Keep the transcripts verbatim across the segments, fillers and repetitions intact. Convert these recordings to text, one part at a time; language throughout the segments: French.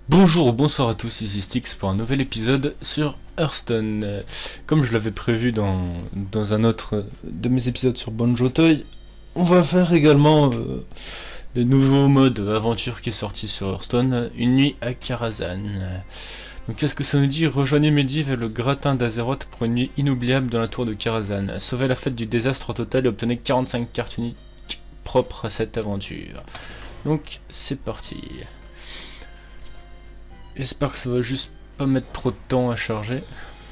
Bonjour ou bonsoir à tous, ici Styx pour un nouvel épisode sur Hearthstone. Euh, Comme je l'avais prévu dans, dans un autre de mes épisodes sur Banjo Toy, on va faire également euh, le nouveau mode aventure qui est sorti sur Hearthstone, une nuit à Karazhan. Donc qu'est-ce que ça nous dit? Rejoignez Medivh et le gratin d'Azeroth pour une nuit inoubliable dans la tour de Karazhan. Sauvez la fête du désastre au total et obtenez quarante-cinq cartes uniques propres à cette aventure. Donc c'est parti. J'espère que ça va juste pas mettre trop de temps à charger.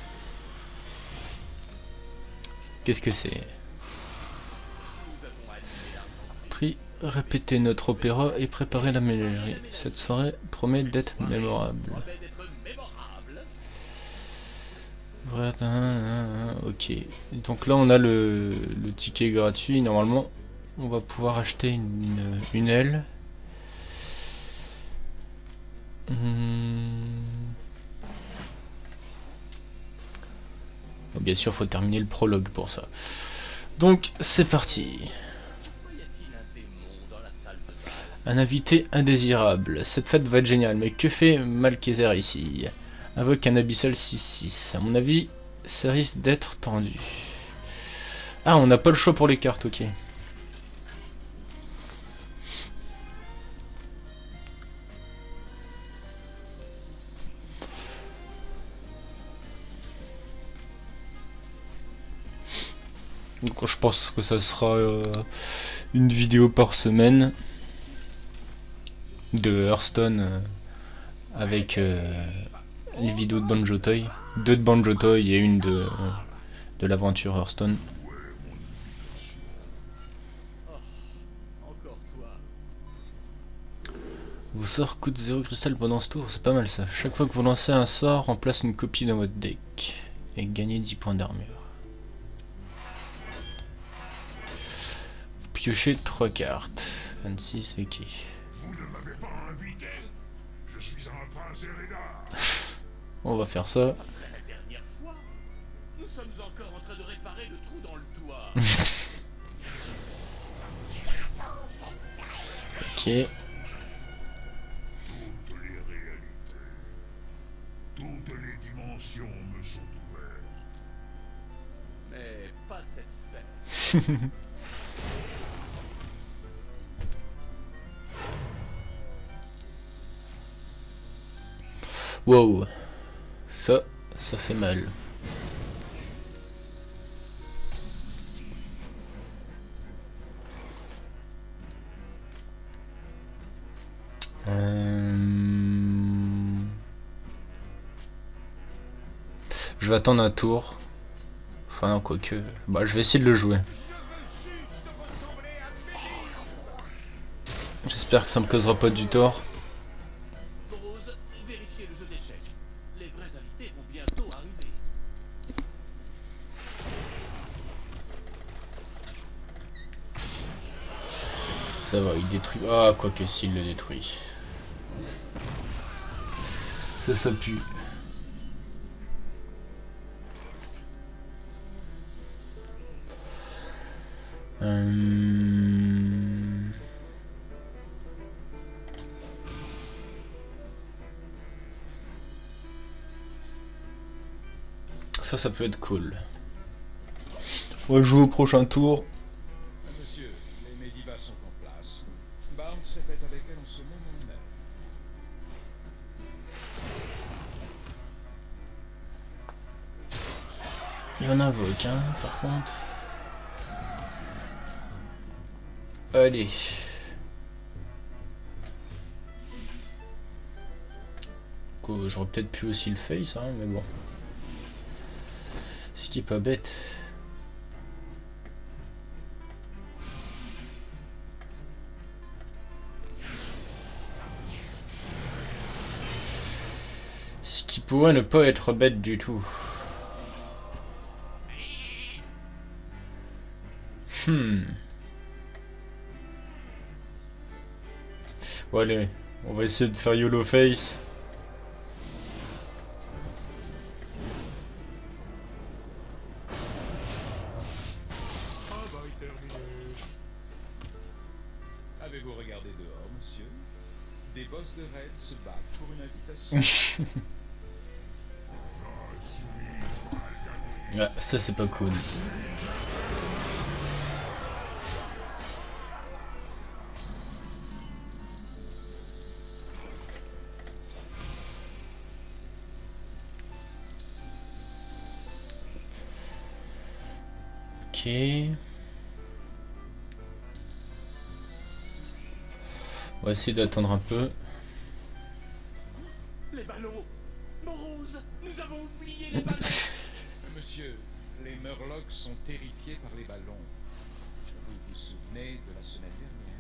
Qu'est-ce que c'est? Tri, répétez notre opéra et préparez la ménagerie. Cette soirée promet d'être mémorable. Ok. Donc là on a le, le ticket gratuit. Normalement on va pouvoir acheter une, une aile. Hmm. Bon, bien sûr, faut terminer le prologue pour ça. Donc, c'est parti. Un invité indésirable. Cette fête va être géniale, mais que fait Malkeser ici? Invoque un abyssal six six. À mon avis, ça risque d'être tendu. Ah, on n'a pas le choix pour les cartes, ok. Donc je pense que ça sera euh, une vidéo par semaine de Hearthstone euh, avec euh, les vidéos de Banjo Toy, deux de Banjo Toy et une de, euh, de l'aventure Hearthstone. Vos sorts coûtent zéro cristal pendant ce tour, c'est pas mal ça. Chaque fois que vous lancez un sort, remplace une copie dans votre deck et gagnez dix points d'armure. Piocher trois cartes. vingt-six, ok. Vous ne m'avez pas invité. Je suis un prince Eredar. On va faire ça. La dernière fois, nous sommes encore en train de réparer le trou dans le toit. Ok. Toutes les réalités, toutes les dimensions me sont ouvertes. Mais pas cette fête. Wow, ça, ça fait mal. Euh... Je vais attendre un tour. Enfin non, quoique. Bah, je vais essayer de le jouer. J'espère que ça me causera pas du tort. Vérifiez le jeu d'échecs. Les vrais invités vont bientôt arriver. Ça va, il détruit. Ah, quoique s'il le détruit. Ça, ça pue. Hum... Ça, ça peut être cool. On va jouer au prochain tour. Monsieur, les Medivh sont en place. Barnes se fait avec elle en ce moment même. Il y en invoque, hein, par contre. Allez. J'aurais peut-être pu aussi le face, hein, mais bon. Ce qui est pas bête. Ce qui pourrait ne pas être bête du tout. Hmm. Bon allez, on va essayer de faire YOLO face. Avez-vous regardé dehors, monsieur? Des boss de raid se battent pour une invitation. Ah, ça c'est pas cool. Ok. On va essayer d'attendre un peu. Les ballons. Morose, nous avons oublié les ballons. Monsieur, les Murlocs sont terrifiés par les ballons. Vous vous souvenez de la semaine dernière?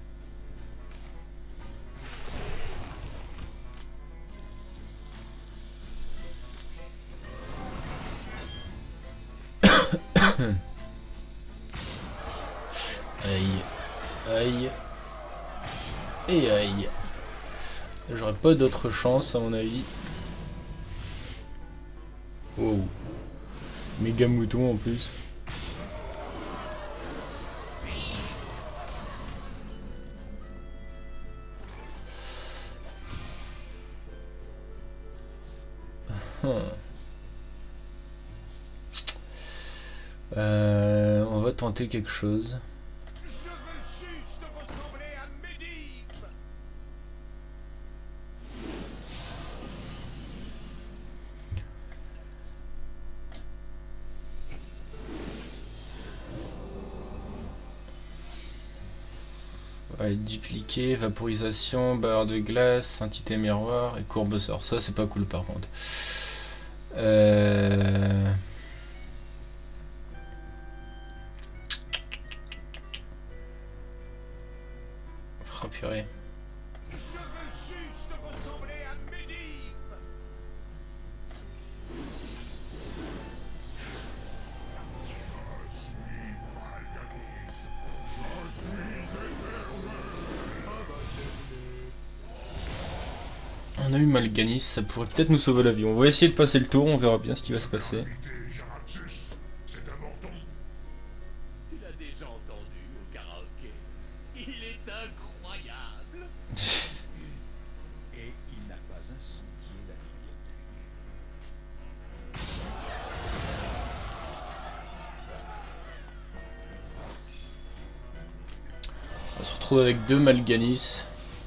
Aïe, aïe, et aïe. J'aurais pas d'autre chance à mon avis. Wow. Méga mouton en plus. Hum. Euh, on va tenter quelque chose. Je veux juste ressembler à Medivh. Ouais, dupliquer, vaporisation, barre de glace, entité miroir et courbe sort. Ça c'est pas cool par contre. Euh... Ah purée. Je veux juste ressembler à Medivh. On a eu Mal'Ganis, ça pourrait peut-être nous sauver la vie. On va essayer de passer le tour, on verra bien ce qui va se passer. Jaraxxus, c'est important. Tu l'as déjà entendu au karaoké. Il est incroyable. Et il n'a pas incendié la bibliothèque. On se retrouve avec deux Mal'Ganis.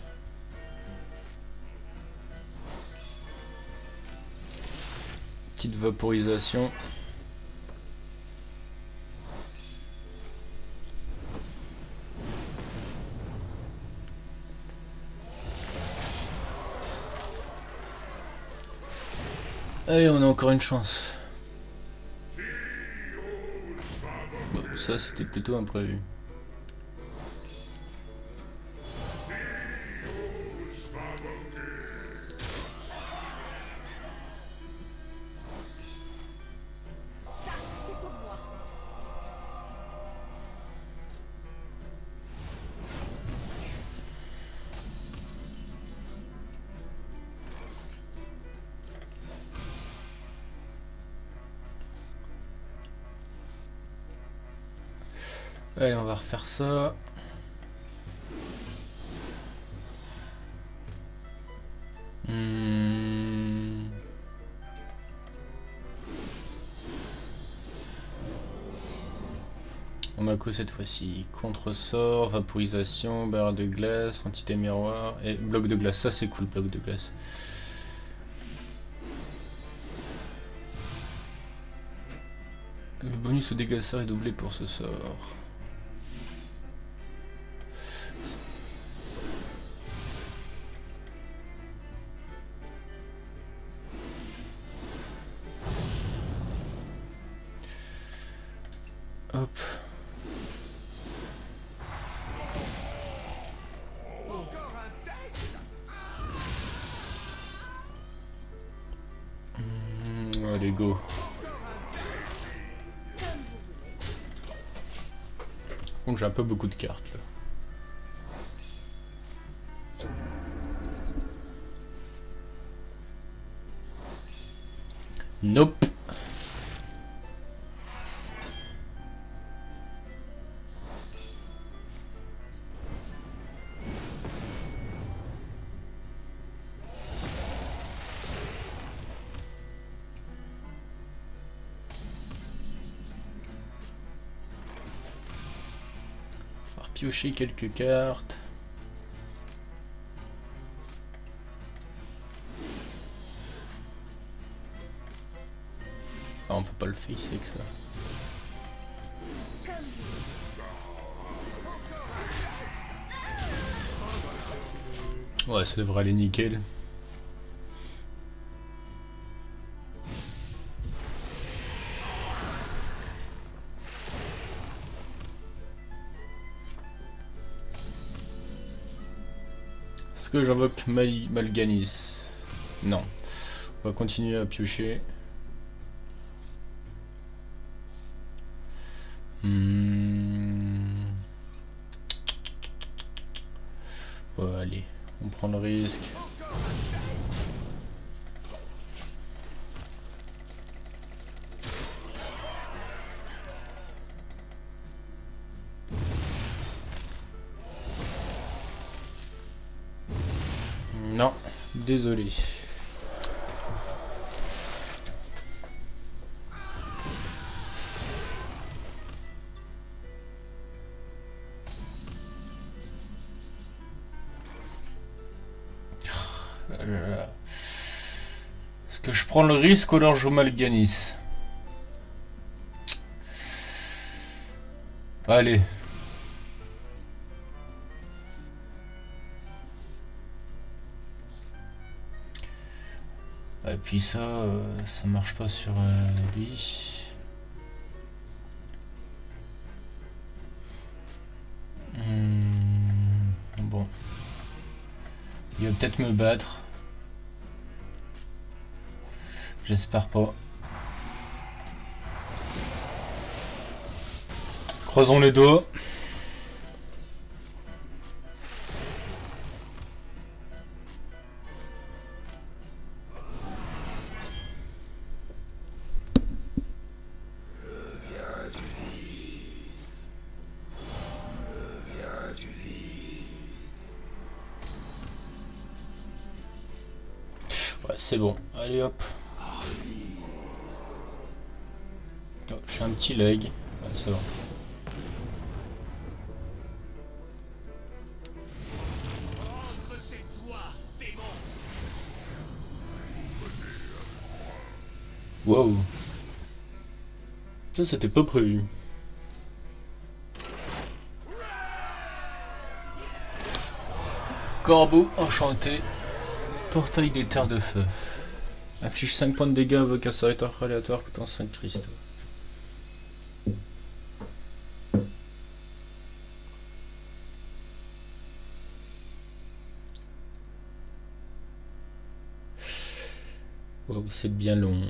Petite vaporisation. Allez, on a encore une chance. Bon, ça c'était plutôt imprévu. Allez, on va refaire ça. Hmm. On a quoi cette fois-ci? Contre-sort, vaporisation, barre de glace, entité miroir et bloc de glace. Ça c'est cool, bloc de glace. Le bonus au déglaceur est doublé pour ce sort. Hop. Encore un test. Mmh, allez, go. Donc j'ai un peu beaucoup de cartes là. Nope. piocher quelques cartes. Ah, on peut pas le facer avec ça. Ouais, ça devrait aller nickel. Est-ce que j'invoque Mal Mal'Ganis? Non. On va continuer à piocher. Hmm. Ouais, allez, on prend le risque. Non, désolé. Est-ce que je prends le risque ou alors je joue Mal'Ganis? Allez. Et puis ça, euh, ça marche pas sur euh, lui. Hmm, bon. Il va peut-être me battre. J'espère pas. Croisons les doigts. Ouais, c'est bon. Allez hop. Oh, j'ai un petit lag. Ouais, c'est bon. Wow. Ça, c'était pas prévu. Corbeau enchanté. Portail des terres de feu. Affiche cinq points de dégâts, invoque un serviteur aléatoire coûtant cinq cristaux. Wow, c'est bien long.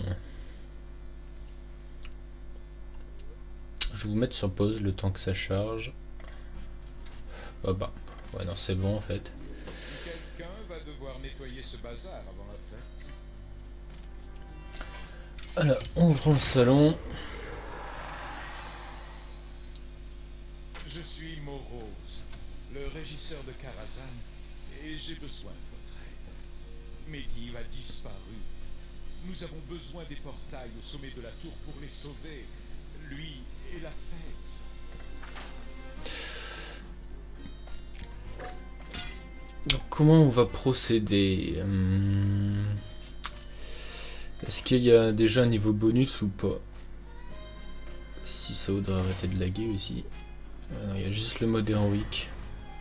Je vais vous mettre sur pause le temps que ça charge. Oh bah, ouais non c'est bon en fait. Quelqu'un va devoir nettoyer ce bazar avant la fête. Alors, ouvrons le salon. Je suis Morose, le régisseur de Karazhan, et j'ai besoin de votre aide. Medivh a disparu. Nous avons besoin des portails au sommet de la tour pour les sauver. Lui et la fête. Donc comment on va procéder? hum... Est-ce qu'il y a déjà un niveau bonus ou pas? Si ça voudrait arrêter de laguer aussi. Ah non, il y a juste le mode héroïque.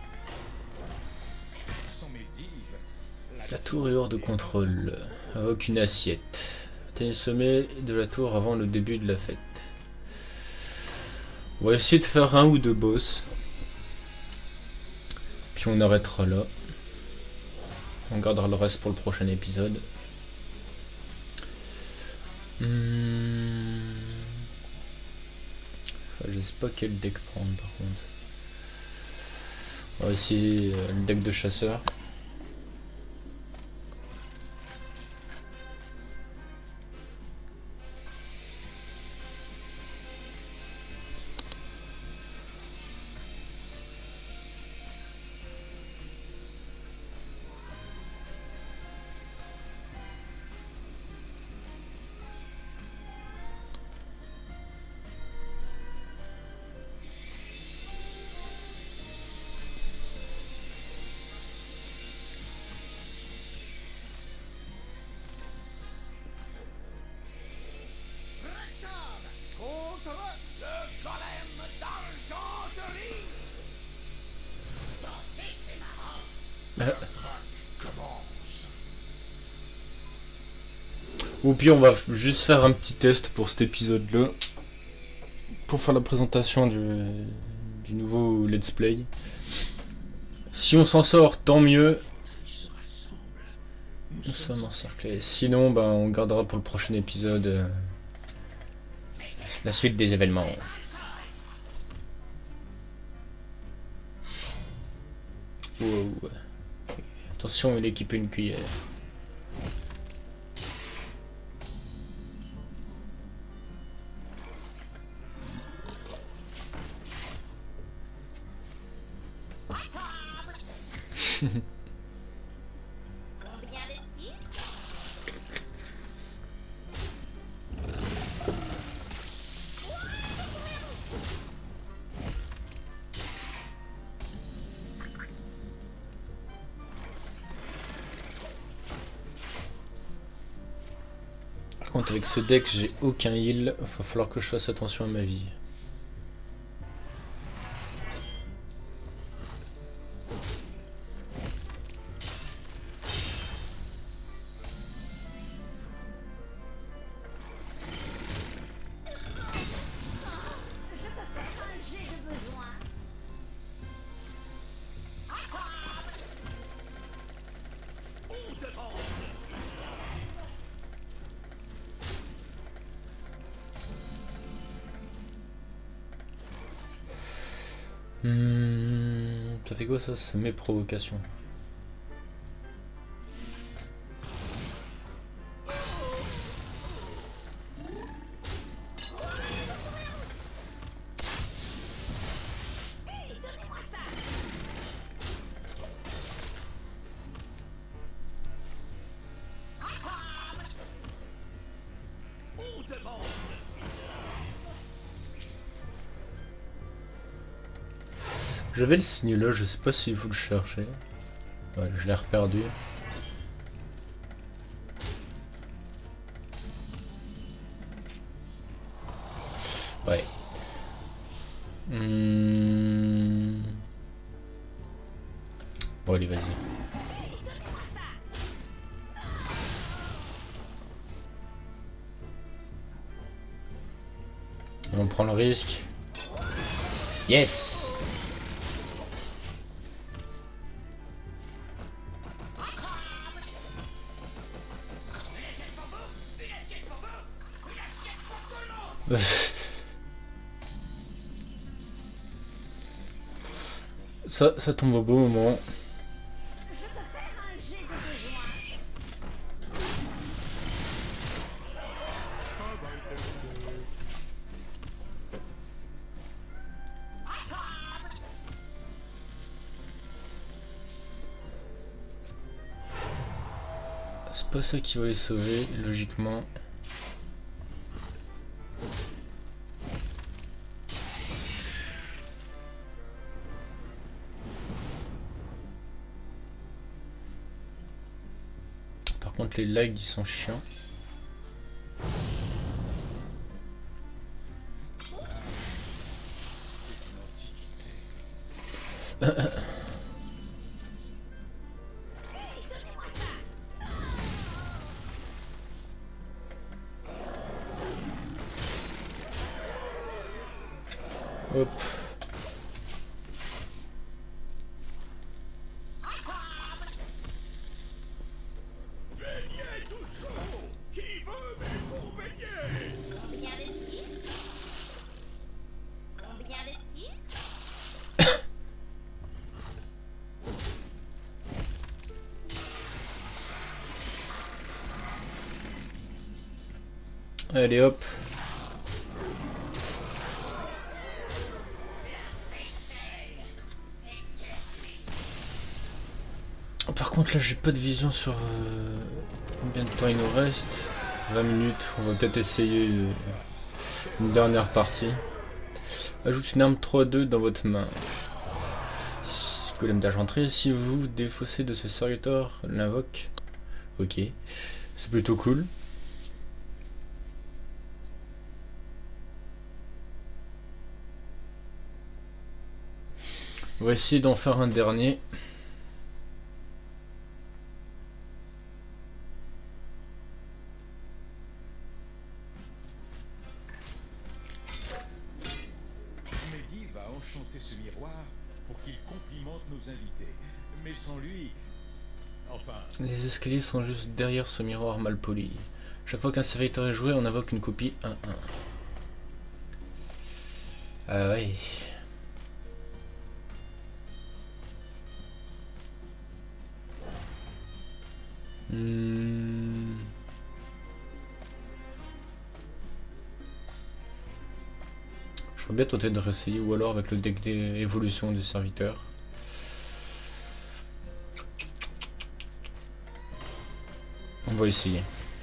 La tour est hors de contrôle. Invoque une assiette. Atteignez le sommet de la tour avant le début de la fête. On va essayer de faire un ou deux boss. Puis on arrêtera là. On gardera le reste pour le prochain épisode. Hmm. Je sais pas quel deck prendre par contre. On va essayer le deck de chasseur. Ou puis on va juste faire un petit test pour cet épisode-là. Pour faire la présentation du, du nouveau let's play. Si on s'en sort, tant mieux. Nous sommes encerclés. Sinon, bah, on gardera pour le prochain épisode euh, la suite des événements. Wow. Attention, il équipe une cuillère. Par contre, avec ce deck, j'ai aucun heal. Il va falloir que je fasse attention à ma vie. Hmm, ça fait quoi ça? C'est mes provocations. J'avais le signe là, je sais pas si vous le cherchez. Ouais, je l'ai reperdu. Ouais. Mmh. Bon allez, vas-y. On prend le risque. Yes! Ça, ça tombe au bon moment. C'est pas ça qui va les sauver, logiquement. Par contre les lags ils sont chiants. Hop. Allez hop. Par contre là j'ai pas de vision sur euh, combien de temps il nous reste. vingt minutes, on va peut-être essayer euh, une dernière partie. Ajoute une arme trois deux dans votre main. Golem d'argenterie, si vous défaussez de ce serviteur, l'invoque. Ok, c'est plutôt cool. On va essayer d'en faire un dernier. fait ce miroir pour qu'il complimente nos invités. Mais sans lui... Enfin... Les escaliers sont juste derrière ce miroir mal poli. Chaque fois qu'un serviteur est joué, on invoque une copie un un. Ah ouais. Hmm. Je serais bien tenté de réessayer, ou alors avec le deck d'évolution des serviteurs. On va essayer.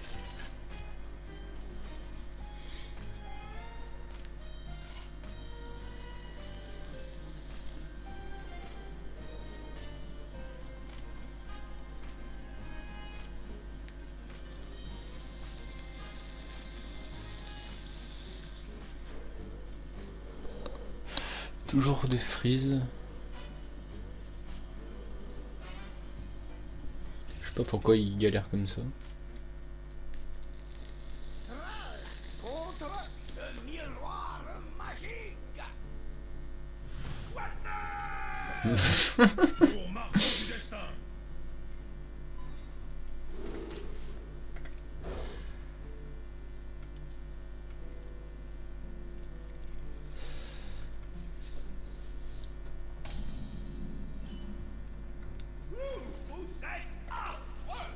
Toujours des frises. Je sais pas pourquoi il galère comme ça. Contre le miroir magique. Pour marquer du destin. Vous êtes affreux.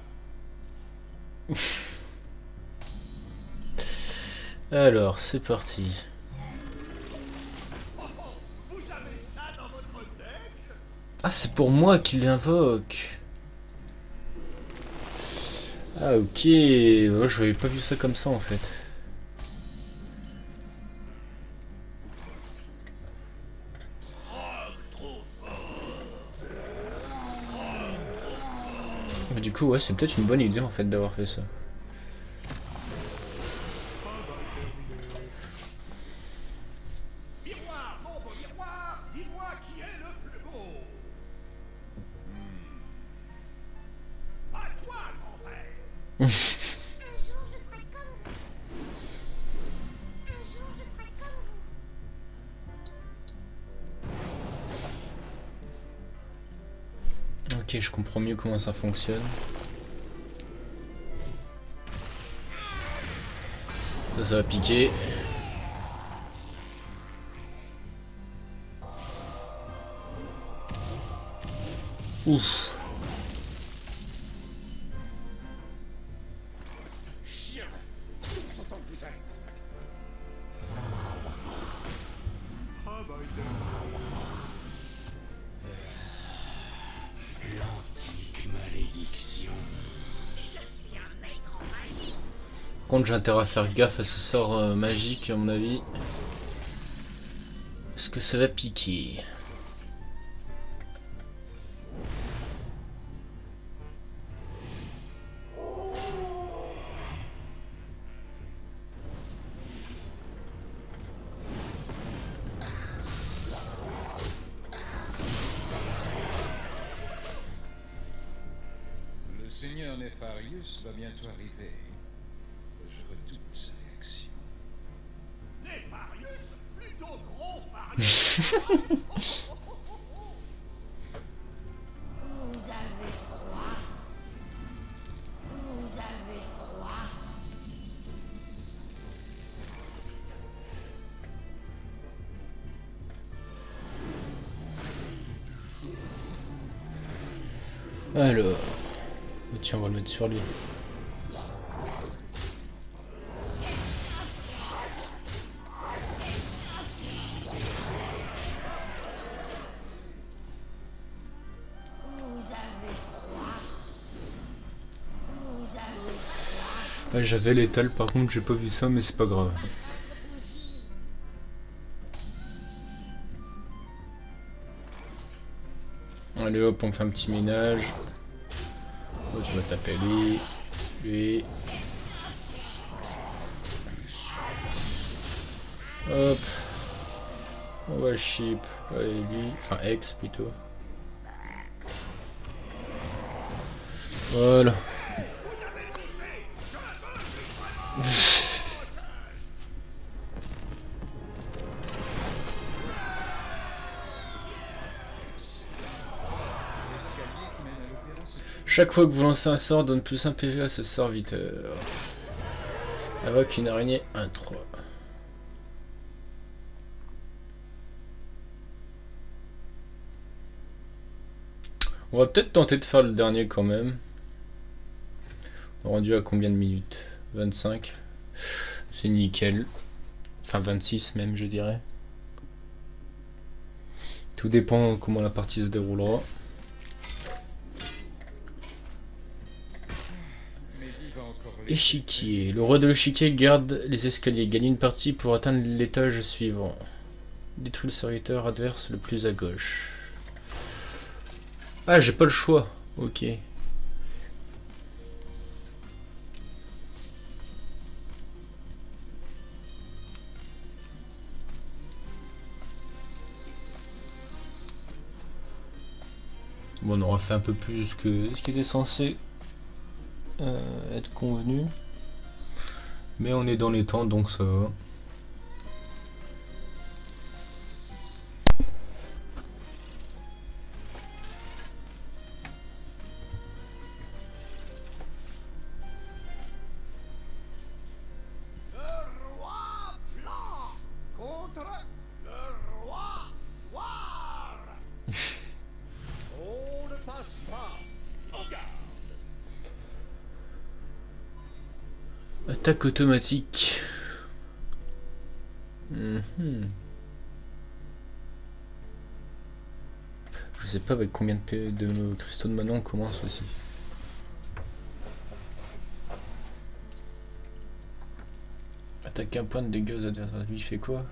Alors, c'est parti. Oh, vous avez ça dans votre deck? Ah, c'est pour moi qu'il l'invoque. Ah, ok. Ouais, je n'avais pas vu ça comme ça en fait. Mais du coup, ouais, c'est peut-être une bonne idée en fait d'avoir fait ça. Miroir, mon beau miroir, dis-moi qui est le plus beau. Hmm. À toi, grand-père. Un jour je serai comme vous. Un jour je serai comme vous. Ok, je comprends mieux comment ça fonctionne. Ça, ça va piquer. Ouf. Chien, tout autant que vous êtes. Travail de... Par contre, j'ai intérêt à faire gaffe à ce sort euh, magique, à mon avis. Parce que ça va piquer. Le seigneur Nefarius va bientôt arriver. Je redoute sa réaction. Nefarius, plutôt gros Farius. Vous avez froid. Vous avez froid. Alors. Oh, tiens, on va le mettre sur lui. Ouais, j'avais l'étal, par contre j'ai pas vu ça, mais c'est pas grave. Allez hop, on fait un petit ménage. Oh, je vais taper lui, lui. Hop. On va ship. Allez, lui. Enfin, ex plutôt. Voilà. Chaque fois que vous lancez un sort, donne plus un P V à ce serviteur. Invoque une araignée un trois. On va peut-être tenter de faire le dernier quand même. On est rendu à combien de minutes? vingt-cinq. C'est nickel. Enfin vingt-six même je dirais. Tout dépend comment la partie se déroulera. Échiquier. Le roi de l'échiquier garde les escaliers. Gagne une partie pour atteindre l'étage suivant. Détruis le serviteur adverse le plus à gauche. Ah, j'ai pas le choix. Ok. Bon, on aura fait un peu plus que ce qui était censé euh, être convenu. Mais on est dans les temps, donc ça va. Attaque automatique. Mm-hmm. Je sais pas avec combien de, P de nos cristaux de mana on commence aussi. Attaque un point de dégâts aux adversaires. Lui il fait quoi?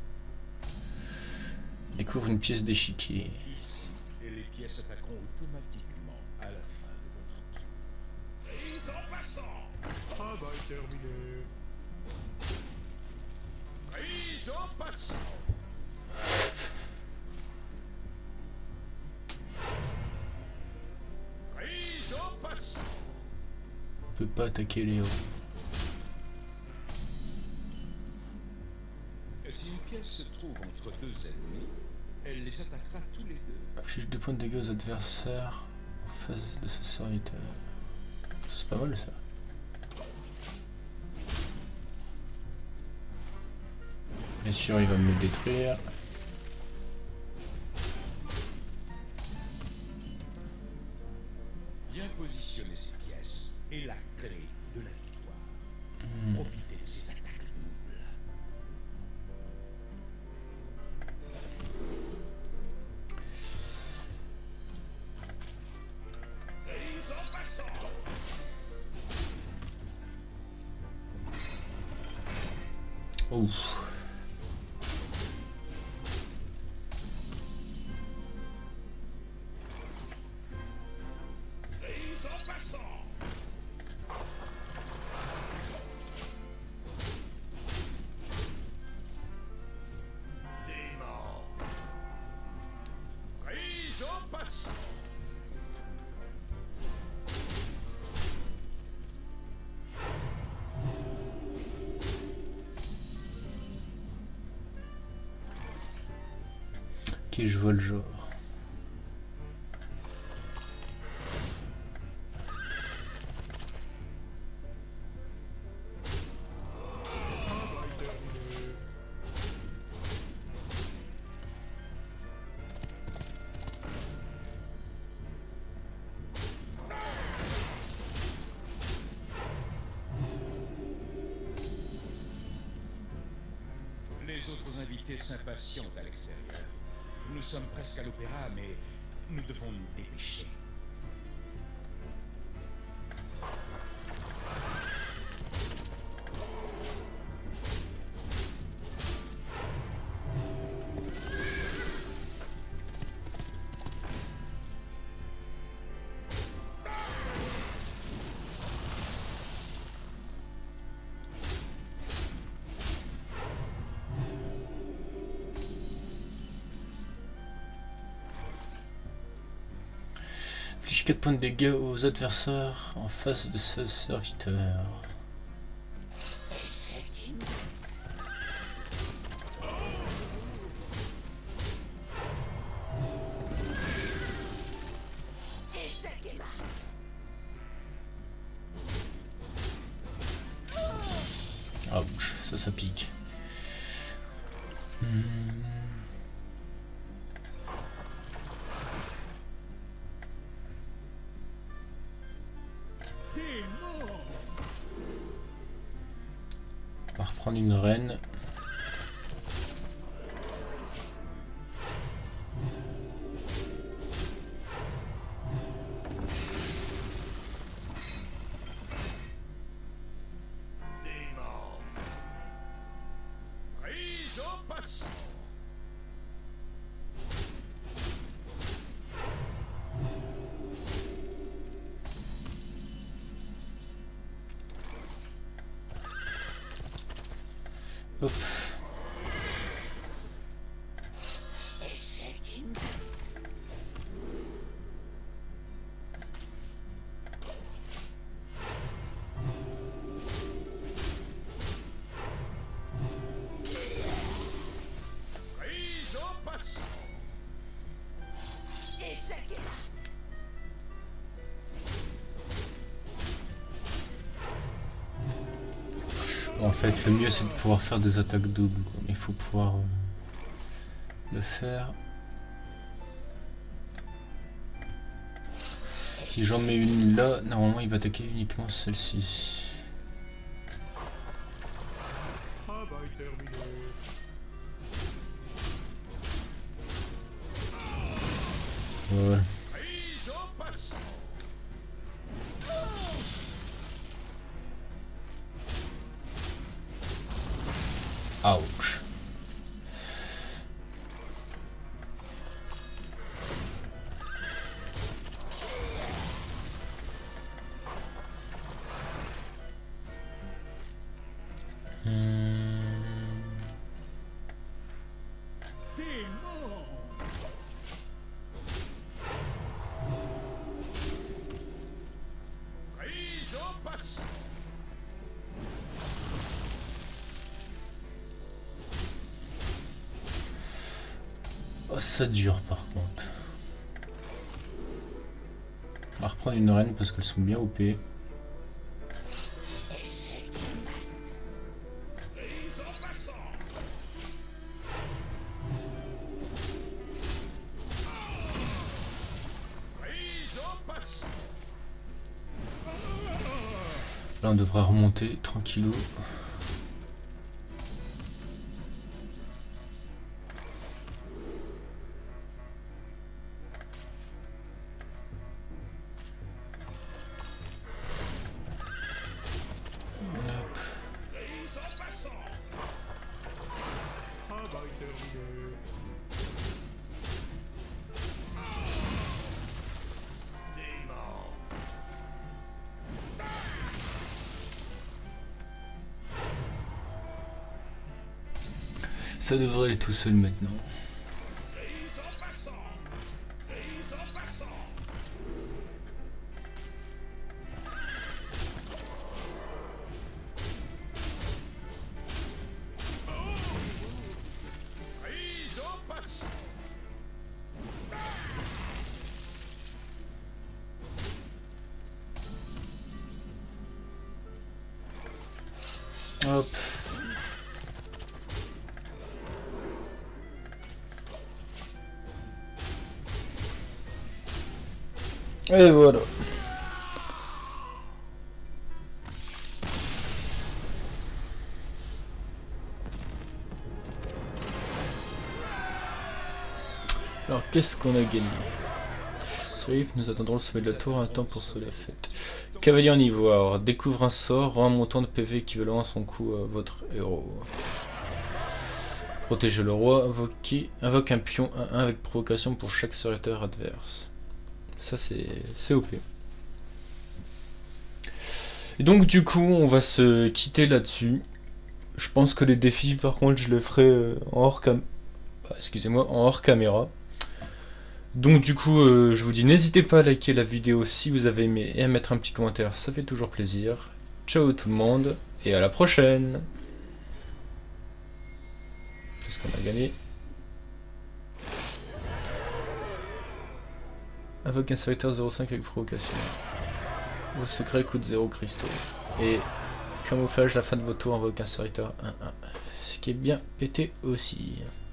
Découvre une pièce d'échiquier. Ici, et les pièces attaqueront automatiquement à la fin de votre Prise en passant. Travail terminé. Prise en passant. Prise en passant. On peut pas attaquer les hauts. Si une pièce se trouve entre deux ennemis, elle les attaquera tous les deux. Affiche deux points de dégâts aux adversaires en face de ce serviteur. C'est pas mal ça. Bien sûr, il va me le détruire. Bien positionner ces pièces est la clé de la victoire. Hmm. Profitez de ces attaques doubles. Prise en passant. Ouf. Prise en passant. Démon. Prise en passant. Ok, je vois le genre. Travail terminé. Les autres invités s'impatientent à l'extérieur. Nous sommes presque à l'opéra, mais nous devons nous dépêcher. Affiche quatre points de dégâts aux adversaires en face de ce serviteur. C'est une bête. Et c'est qui mate. Ouch, ça, ça pique. Hmm. On va reprendre une reine. Hop. En fait, le mieux c'est de pouvoir faire des attaques doubles, quoi. Il faut pouvoir euh, le faire. Si j'en mets une là, normalement il va attaquer uniquement celle-ci. Voilà. Ouch. Oh, ça dure par contre. On va reprendre une reine parce qu'elles sont bien O P. Là on devrait remonter tranquillou. Ça devrait aller tout seul maintenant. Hop. Et voilà. Alors qu'est-ce qu'on a gagné? Salut, nous attendrons le sommet de la tour un temps pour se la fête. Cavalier en ivoire, découvre un sort, rend un montant de P V équivalent à son coût à votre héros. Protégez le roi, invoquez, invoque un pion un un avec provocation pour chaque serviteur adverse. Ça c'est O P. Et donc du coup on va se quitter là-dessus. Je pense que les défis par contre je les ferai euh, en hors cam... bah, excusez-moi, en hors caméra. Donc du coup euh, je vous dis n'hésitez pas à liker la vidéo si vous avez aimé et à mettre un petit commentaire, ça fait toujours plaisir. Ciao tout le monde et à la prochaine. Qu'est-ce qu'on a gagné? Invoque un serviteur zéro cinq avec provocation. Vos secrets coûtent zéro cristaux. Et Camouflage, la fin de vos tours invoque un serviteur un un. Ce qui est bien pété aussi.